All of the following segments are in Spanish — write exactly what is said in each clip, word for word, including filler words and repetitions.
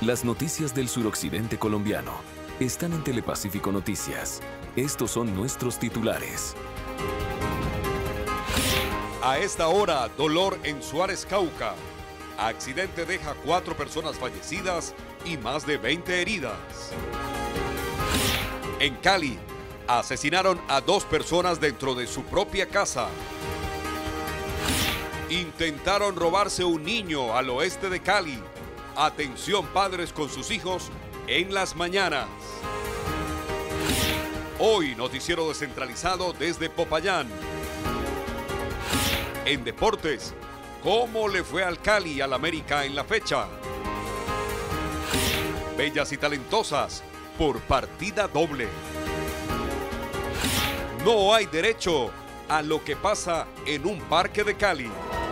Las noticias del suroccidente colombiano están en Telepacífico Noticias. Estos son nuestros titulares. A esta hora, dolor en Suárez, Cauca. Accidente deja cuatro personas fallecidas y más de veinte heridas. En Cali, asesinaron a dos personas dentro de su propia casa. Intentaron robarse un niño al oeste de Cali. Atención padres con sus hijos en las mañanas. Hoy, noticiero descentralizado desde Popayán. En deportes, ¿cómo le fue al Cali y al América en la fecha? Bellas y talentosas por partida doble. No hay derecho a lo que pasa en un parque de Cali.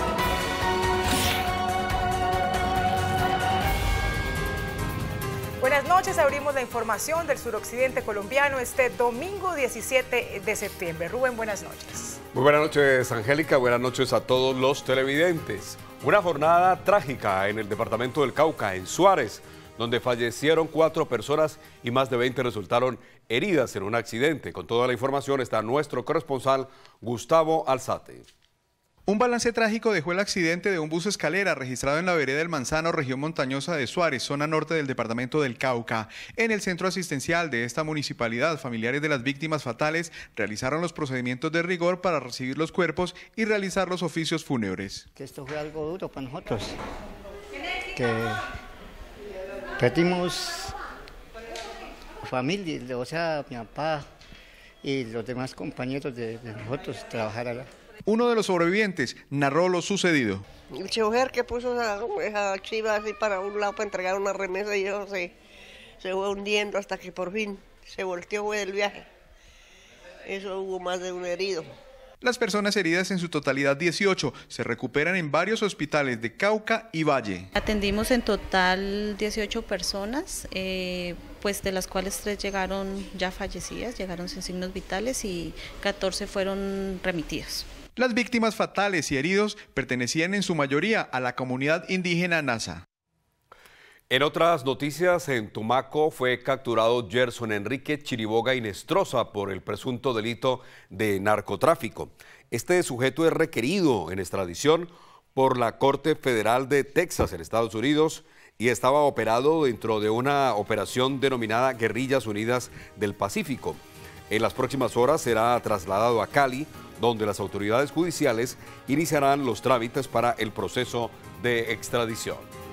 Buenas noches, abrimos la información del suroccidente colombiano este domingo diecisiete de septiembre. Rubén, buenas noches. Muy buenas noches, Angélica, buenas noches a todos los televidentes. Una jornada trágica en el departamento del Cauca, en Suárez, donde fallecieron cuatro personas y más de veinte resultaron heridas en un accidente. Con toda la información está nuestro corresponsal Gustavo Alzate. Un balance trágico dejó el accidente de un bus escalera registrado en la vereda del Manzano, región montañosa de Suárez, zona norte del departamento del Cauca. En el centro asistencial de esta municipalidad, familiares de las víctimas fatales realizaron los procedimientos de rigor para recibir los cuerpos y realizar los oficios fúnebres. Que esto fue algo duro para nosotros, que perdimos familia, o sea, mi papá y los demás compañeros de, de nosotros trabajar allá. Uno de los sobrevivientes narró lo sucedido. El chofer que puso esa, esa chiva así para un lado para entregar una remesa y eso se, se fue hundiendo hasta que por fin se volteó del viaje. Eso hubo más de un herido. Las personas heridas, en su totalidad dieciocho, se recuperan en varios hospitales de Cauca y Valle. Atendimos en total dieciocho personas, eh, pues de las cuales tres llegaron ya fallecidas, llegaron sin signos vitales y catorce fueron remitidos. Las víctimas fatales y heridos pertenecían en su mayoría a la comunidad indígena Nasa. En otras noticias, en Tumaco fue capturado Gerson Enrique Chiriboga Inestrosa por el presunto delito de narcotráfico. Este sujeto es requerido en extradición por la Corte Federal de Texas en Estados Unidos y estaba operado dentro de una operación denominada Guerrillas Unidas del Pacífico. En las próximas horas será trasladado a Cali, donde las autoridades judiciales iniciarán los trámites para el proceso de extradición.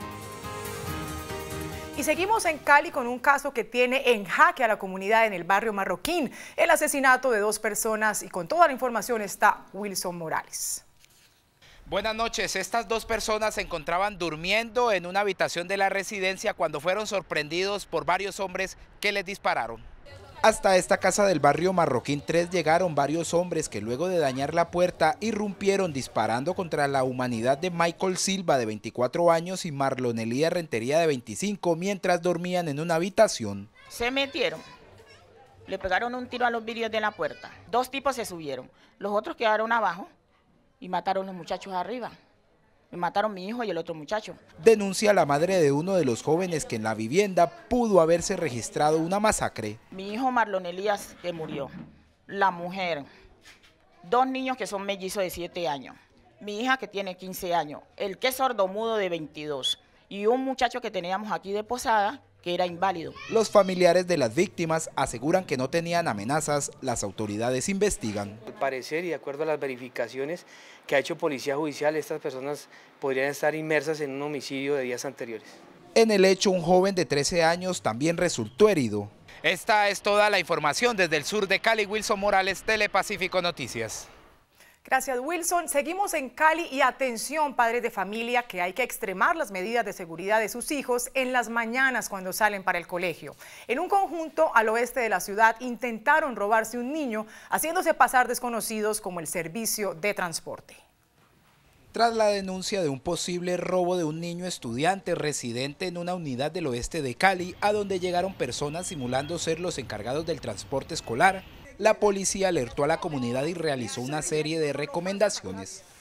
Y seguimos en Cali con un caso que tiene en jaque a la comunidad en el barrio Marroquín, el asesinato de dos personas, y con toda la información está Wilson Morales. Buenas noches, estas dos personas se encontraban durmiendo en una habitación de la residencia cuando fueron sorprendidos por varios hombres que les dispararon. Hasta esta casa del barrio Marroquín tres llegaron varios hombres que luego de dañar la puerta irrumpieron disparando contra la humanidad de Michael Silva de veinticuatro años y Marlonelía Rentería de veinticinco mientras dormían en una habitación. Se metieron, le pegaron un tiro a los vidrios de la puerta, dos tipos se subieron, los otros quedaron abajo y mataron a los muchachos arriba. Me mataron mi hijo y el otro muchacho. Denuncia la madre de uno de los jóvenes que en la vivienda pudo haberse registrado una masacre. Mi hijo Marlon Elías, que murió. La mujer. Dos niños que son mellizos de siete años. Mi hija que tiene quince años. El que es sordomudo de veintidós. Y un muchacho que teníamos aquí de posada, que era inválido. Los familiares de las víctimas aseguran que no tenían amenazas, las autoridades investigan. Al parecer y de acuerdo a las verificaciones que ha hecho Policía Judicial, estas personas podrían estar inmersas en un homicidio de días anteriores. En el hecho, un joven de trece años también resultó herido. Esta es toda la información desde el sur de Cali. Wilson Morales, Telepacífico Noticias. Gracias, Wilson. Seguimos en Cali y atención, padres de familia, que hay que extremar las medidas de seguridad de sus hijos en las mañanas cuando salen para el colegio. En un conjunto al oeste de la ciudad intentaron robarse un niño, haciéndose pasar desconocidos como el servicio de transporte. Tras la denuncia de un posible robo de un niño estudiante residente en una unidad del oeste de Cali, a donde llegaron personas simulando ser los encargados del transporte escolar, la policía alertó a la comunidad y realizó una serie de recomendaciones.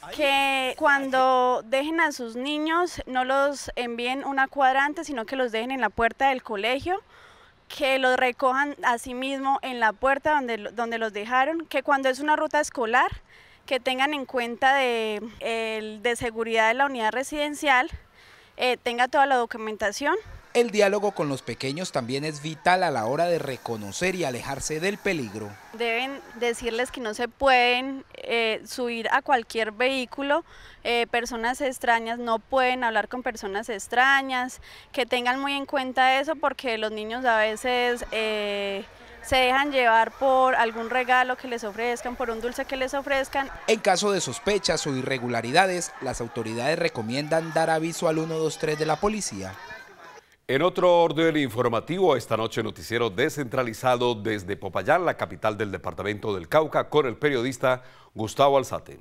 Que cuando dejen a sus niños no los envíen una cuadra antes, sino que los dejen en la puerta del colegio, que los recojan a sí mismo en la puerta donde, donde los dejaron, que cuando es una ruta escolar, que tengan en cuenta de, el, de seguridad de la unidad residencial, eh, tenga toda la documentación. El diálogo con los pequeños también es vital a la hora de reconocer y alejarse del peligro. Deben decirles que no se pueden eh, subir a cualquier vehículo, eh, personas extrañas no pueden hablar con personas extrañas, que tengan muy en cuenta eso porque los niños a veces eh, se dejan llevar por algún regalo que les ofrezcan, por un dulce que les ofrezcan. En caso de sospechas o irregularidades, las autoridades recomiendan dar aviso al uno dos tres de la policía. En otro orden informativo, esta noche noticiero descentralizado desde Popayán, la capital del departamento del Cauca, con el periodista Gustavo Alzate.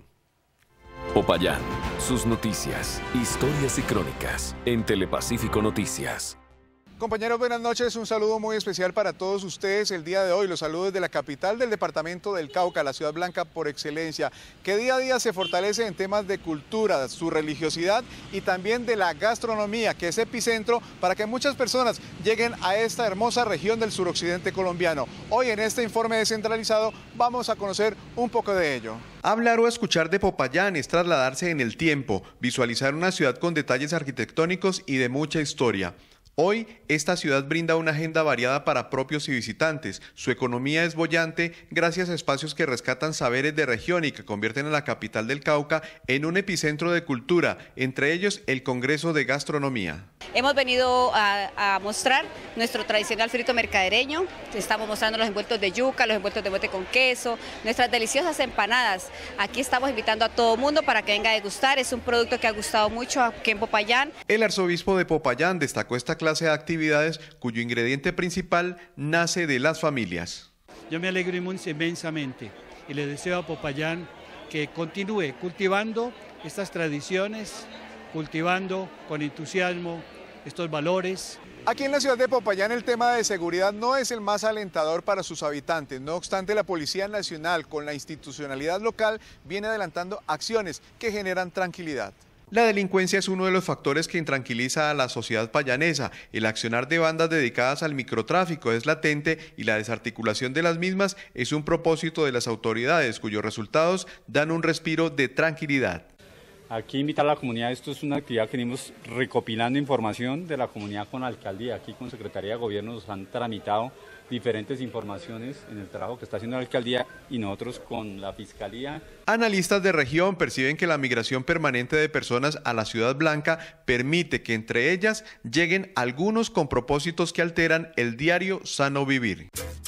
Popayán, sus noticias, historias y crónicas en Telepacífico Noticias. Compañeros, buenas noches. Un saludo muy especial para todos ustedes el día de hoy. Los saludos desde la capital del departamento del Cauca, la ciudad blanca por excelencia, que día a día se fortalece en temas de cultura, su religiosidad y también de la gastronomía, que es epicentro para que muchas personas lleguen a esta hermosa región del suroccidente colombiano. Hoy en este informe descentralizado vamos a conocer un poco de ello. Hablar o escuchar de Popayán es trasladarse en el tiempo, visualizar una ciudad con detalles arquitectónicos y de mucha historia. Hoy, esta ciudad brinda una agenda variada para propios y visitantes. Su economía es boyante gracias a espacios que rescatan saberes de región y que convierten a la capital del Cauca en un epicentro de cultura, entre ellos el Congreso de Gastronomía. Hemos venido a, a mostrar nuestro tradicional frito mercadereño, estamos mostrando los envueltos de yuca, los envueltos de mote con queso, nuestras deliciosas empanadas. Aquí estamos invitando a todo mundo para que venga a degustar, es un producto que ha gustado mucho aquí en Popayán. El arzobispo de Popayán destacó esta clase de actividades cuyo ingrediente principal nace de las familias. Yo me alegro inmensamente y le deseo a Popayán que continúe cultivando estas tradiciones, cultivando con entusiasmo estos valores. Aquí en la ciudad de Popayán el tema de seguridad no es el más alentador para sus habitantes. No obstante, la Policía Nacional con la institucionalidad local viene adelantando acciones que generan tranquilidad. La delincuencia es uno de los factores que intranquiliza a la sociedad payanesa. El accionar de bandas dedicadas al microtráfico es latente y la desarticulación de las mismas es un propósito de las autoridades, cuyos resultados dan un respiro de tranquilidad. Aquí invitar a la comunidad, esto es una actividad que venimos recopilando información de la comunidad con la alcaldía. Aquí con Secretaría de Gobierno nos han tramitado diferentes informaciones en el trabajo que está haciendo la alcaldía y nosotros con la fiscalía. Analistas de región perciben que la migración permanente de personas a la Ciudad Blanca permite que entre ellas lleguen algunos con propósitos que alteran el diario sano vivir.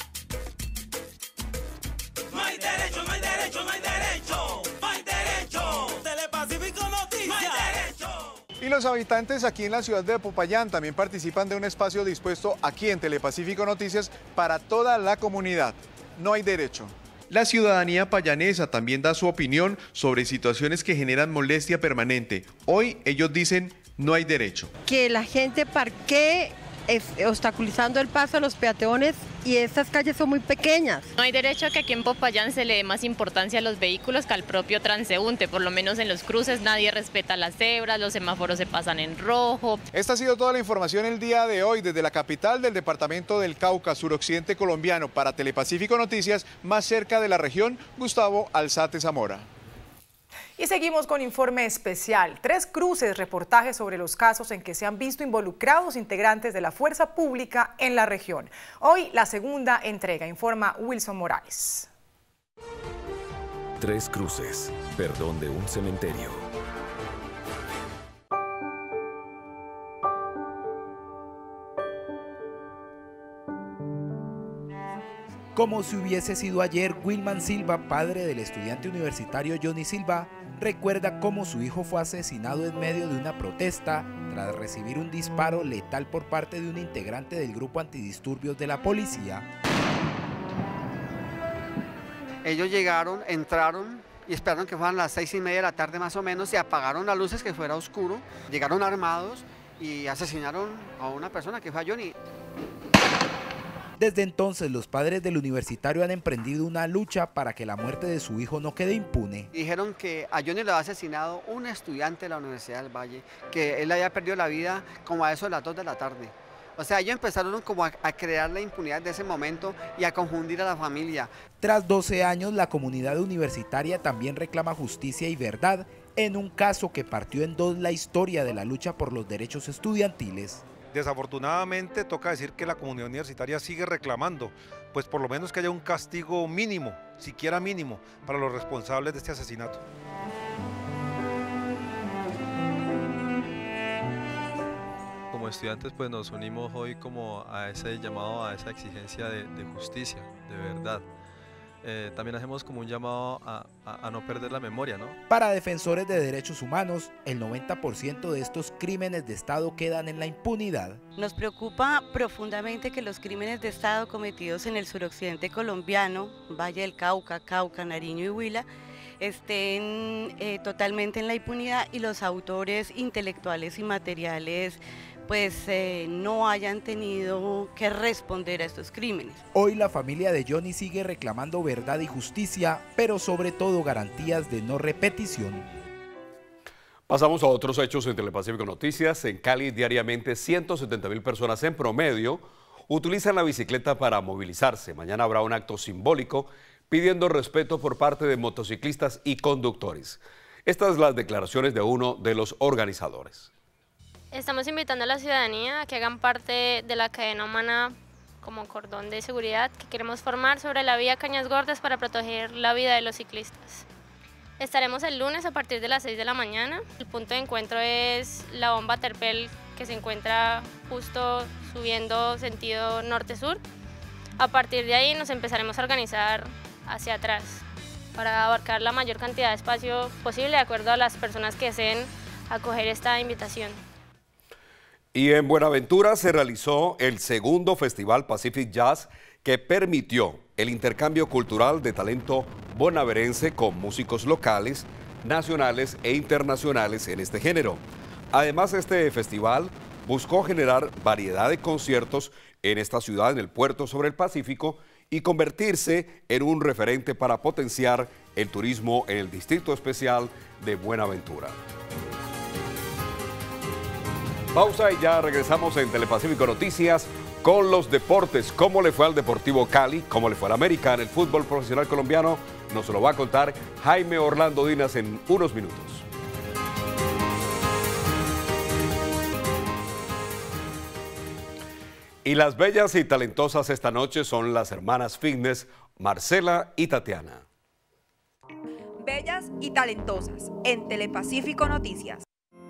No hay derecho, no hay derecho, no hay derecho, no hay derecho. Telepacífico Noticias. No hay derecho. Y los habitantes aquí en la ciudad de Popayán también participan de un espacio dispuesto aquí en Telepacífico Noticias para toda la comunidad. No hay derecho. La ciudadanía payanesa también da su opinión sobre situaciones que generan molestia permanente. Hoy ellos dicen no hay derecho. Que la gente parquee obstaculizando el paso a los peatones y estas calles son muy pequeñas. No hay derecho a que aquí en Popayán se le dé más importancia a los vehículos que al propio transeúnte, por lo menos en los cruces nadie respeta las cebras, los semáforos se pasan en rojo. Esta ha sido toda la información el día de hoy desde la capital del departamento del Cauca, suroccidente colombiano, para Telepacífico Noticias, más cerca de la región, Gustavo Alzate Zamora. Y seguimos con informe especial. Tres cruces, reportajes sobre los casos en que se han visto involucrados integrantes de la fuerza pública en la región. Hoy la segunda entrega, informa Wilson Morales. Tres cruces, perdón de un cementerio. Como si hubiese sido ayer, Wilman Silva, padre del estudiante universitario Johnny Silva, recuerda cómo su hijo fue asesinado en medio de una protesta tras recibir un disparo letal por parte de un integrante del grupo antidisturbios de la policía. Ellos llegaron, entraron y esperaron que fueran las seis y media de la tarde más o menos, y apagaron las luces, que fuera oscuro, llegaron armados y asesinaron a una persona que fue a Johnny. Desde entonces, los padres del universitario han emprendido una lucha para que la muerte de su hijo no quede impune. Dijeron que a Johnny lo había asesinado un estudiante de la Universidad del Valle, que él había perdido la vida como a eso de las dos de la tarde. O sea, ellos empezaron como a, a crear la impunidad de ese momento y a confundir a la familia. Tras doce años, la comunidad universitaria también reclama justicia y verdad en un caso que partió en dos la historia de la lucha por los derechos estudiantiles. Desafortunadamente toca decir que la comunidad universitaria sigue reclamando, pues por lo menos que haya un castigo mínimo, siquiera mínimo, para los responsables de este asesinato. Como estudiantes pues nos unimos hoy como a ese llamado, a esa exigencia de, de justicia, de verdad. Eh, también hacemos como un llamado a, a, a no perder la memoria, ¿no? Para defensores de derechos humanos, el noventa por ciento de estos crímenes de Estado quedan en la impunidad. Nos preocupa profundamente que los crímenes de Estado cometidos en el suroccidente colombiano, Valle del Cauca, Cauca, Nariño y Huila, estén eh, totalmente en la impunidad y los autores intelectuales y materiales pues eh, no hayan tenido que responder a estos crímenes. Hoy la familia de Johnny sigue reclamando verdad y justicia, pero sobre todo garantías de no repetición. Pasamos a otros hechos en Telepacífico Noticias. En Cali, diariamente ciento setenta mil personas en promedio utilizan la bicicleta para movilizarse. Mañana habrá un acto simbólico pidiendo respeto por parte de motociclistas y conductores. Estas son las declaraciones de uno de los organizadores. Estamos invitando a la ciudadanía a que hagan parte de la cadena humana como cordón de seguridad que queremos formar sobre la vía Cañas Gordas para proteger la vida de los ciclistas. Estaremos el lunes a partir de las seis de la mañana. El punto de encuentro es la bomba Terpel que se encuentra justo subiendo sentido norte-sur. A partir de ahí nos empezaremos a organizar hacia atrás para abarcar la mayor cantidad de espacio posible de acuerdo a las personas que deseen acoger esta invitación. Y en Buenaventura se realizó el segundo Festival Pacific Jazz que permitió el intercambio cultural de talento bonaverense con músicos locales, nacionales e internacionales en este género. Además, este festival buscó generar variedad de conciertos en esta ciudad, en el puerto sobre el Pacífico, y convertirse en un referente para potenciar el turismo en el Distrito Especial de Buenaventura. Pausa y ya regresamos en Telepacífico Noticias con los deportes. ¿Cómo le fue al Deportivo Cali? ¿Cómo le fue al América en el fútbol profesional colombiano? Nos lo va a contar Jaime Orlando Dinas en unos minutos. Y las bellas y talentosas esta noche son las hermanas fitness Marcela y Tatiana. Bellas y talentosas en Telepacífico Noticias.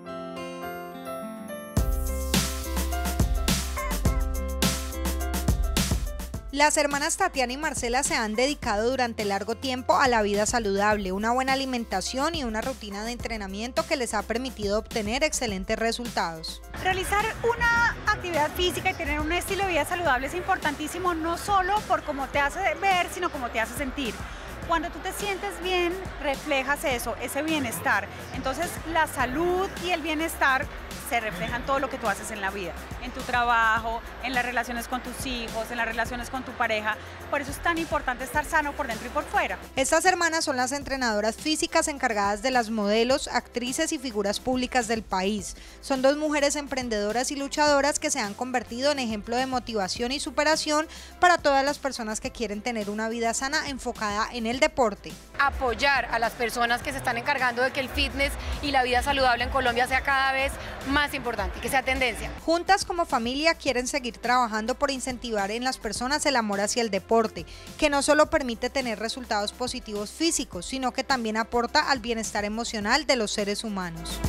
Las hermanas Tatiana y Marcela se han dedicado durante largo tiempo a la vida saludable, una buena alimentación y una rutina de entrenamiento que les ha permitido obtener excelentes resultados. Realizar una actividad física y tener un estilo de vida saludable es importantísimo, no solo por cómo te hace ver, sino cómo te hace sentir. Cuando tú te sientes bien, reflejas eso, ese bienestar. Entonces, la salud y el bienestar se reflejan todo lo que tú haces en la vida, en tu trabajo, en las relaciones con tus hijos, en las relaciones con tu pareja. Por eso es tan importante estar sano por dentro y por fuera. Estas hermanas son las entrenadoras físicas encargadas de las modelos, actrices y figuras públicas del país. Son dos mujeres emprendedoras y luchadoras que se han convertido en ejemplo de motivación y superación para todas las personas que quieren tener una vida sana enfocada en el deporte. Apoyar a las personas que se están encargando de que el fitness y la vida saludable en Colombia sea cada vez más importante, que sea tendencia. Juntas como familia quieren seguir trabajando por incentivar en las personas el amor hacia el deporte, que no solo permite tener resultados positivos físicos, sino que también aporta al bienestar emocional de los seres humanos.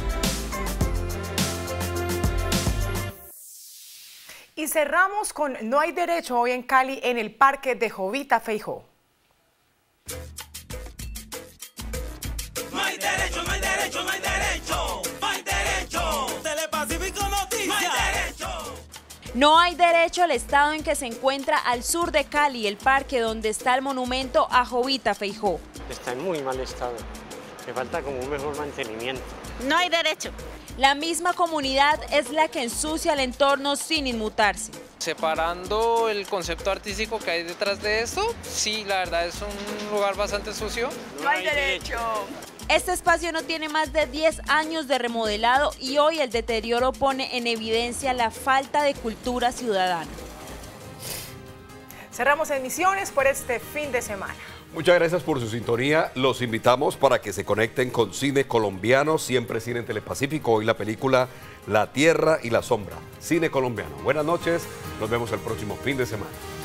Y cerramos con No hay derecho hoy en Cali en el parque de Jovita Feijó. No hay derecho, no hay derecho, no hay derecho, no hay derecho. Telepacífico Noticias. No hay derecho. No hay derecho al estado en que se encuentra al sur de Cali, el parque donde está el monumento a Jovita Feijó. Está en muy mal estado, le falta como un mejor mantenimiento. No hay derecho. La misma comunidad es la que ensucia el entorno sin inmutarse. separando el concepto artístico que hay detrás de esto, sí, la verdad es un lugar bastante sucio. No hay derecho. Este espacio no tiene más de diez años de remodelado y hoy el deterioro pone en evidencia la falta de cultura ciudadana. Cerramos emisiones por este fin de semana. Muchas gracias por su sintonía. Los invitamos para que se conecten con Cine Colombiano, siempre Cine en Telepacífico. Hoy la película La Tierra y la Sombra. Cine Colombiano. Buenas noches. Nos vemos el próximo fin de semana.